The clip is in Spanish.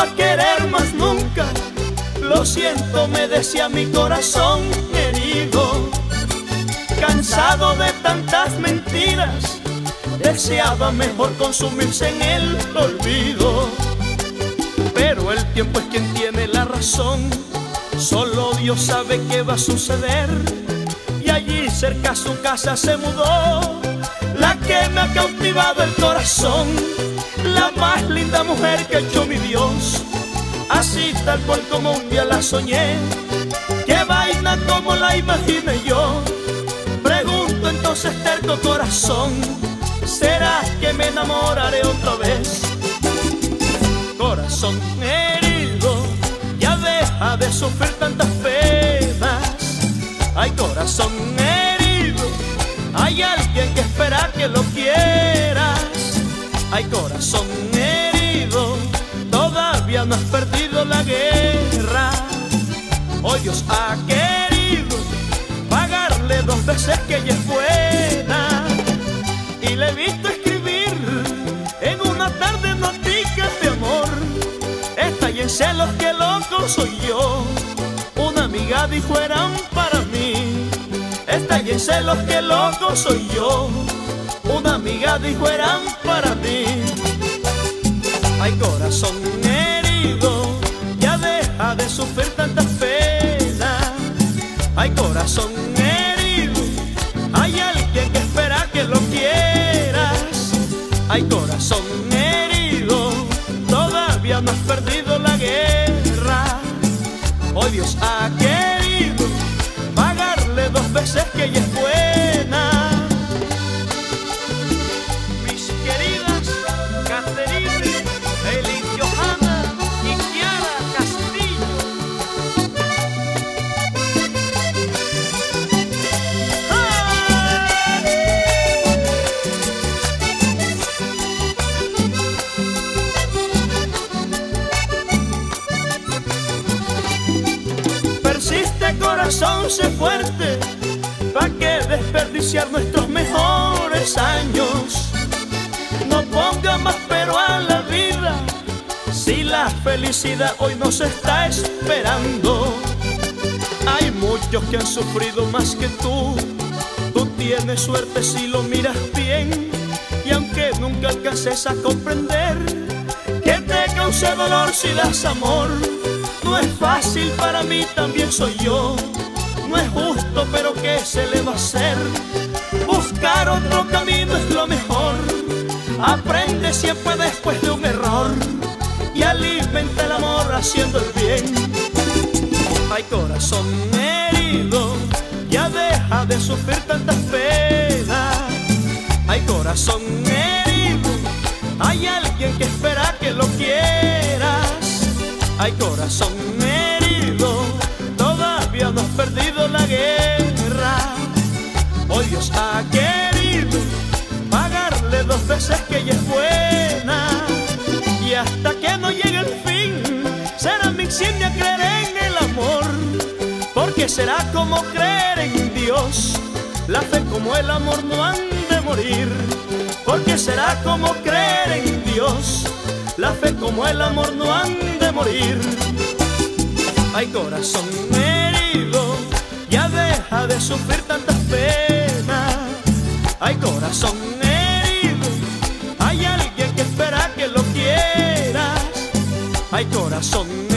va a querer más nunca. Lo siento, me decía mi corazón herido. Cansado de tantas mentiras, deseaba mejor consumirse en el olvido. Pero el tiempo es quien tiene la razón, solo Dios sabe qué va a suceder. Y allí cerca a su casa se mudó la que me ha cautivado el corazón, la más linda mujer que ha hecho mi Dios, así tal cual como un día la soñé. Qué vaina como la imaginé yo. Pregunto entonces, terco corazón, ¿será que me enamoraré otra vez? Corazón herido, ya deja de sufrir tantas penas. Ay, corazón herido, hay alguien que espera que lo quieras. Ay, corazón herido, todavía no has perdido la guerra. Hoy Dios ha querido pagarle 2 veces que ella es buena. Y le he visto escribir en una tarde noticias de amor. Está y en celos, que loco soy yo. Una amiga dijo eran para mí. Está y en celos, que loco soy yo. Una amiga dijo eran para mí. Ay, corazón herido, ya deja de sufrir tantas penas. Ay, corazón herido, hay alguien que espera que lo quieras. Ay, corazón herido, todavía no has perdido la guerra. Hoy Dios ha querido pagarle 2 veces que ella es buena. Mis queridas Caterine, Eli, Johanna y Kiara Castillo. Persiste, corazón, sé fuerte, ¿pa' qué desperdiciar nuestros mejores años? No ponga más pero a la vida, si la felicidad hoy nos está esperando. Hay muchos que han sufrido más que tú. Tú tienes suerte si lo miras bien, y aunque nunca alcances a comprender que te cause dolor si das amor, no es fácil para mí, también soy yo. No es justo, pero ¿qué se le va a hacer? Buscar otro camino es lo mejor. Aprende siempre después de un error y alimenta el amor haciendo el bien. Ay, corazón herido, ya deja de sufrir tantas penas. Ay, corazón herido, hay alguien que espera que lo quieras. Ay, corazón herido, todavía no has perdido la guerra. Hoy Dios ha querido pagarle 2 veces que ella es buena. Y hasta que no llegue el fin, será mi insignia creer en el amor. Porque será como creer en Dios, la fe como el amor no han de morir. Porque será como creer en Dios, la fe como el amor no han de morir. Ay, corazón herido, ya deja de sufrir tantas penas. Ay, corazón herido, hay alguien que espera que lo quieras. Ay, corazón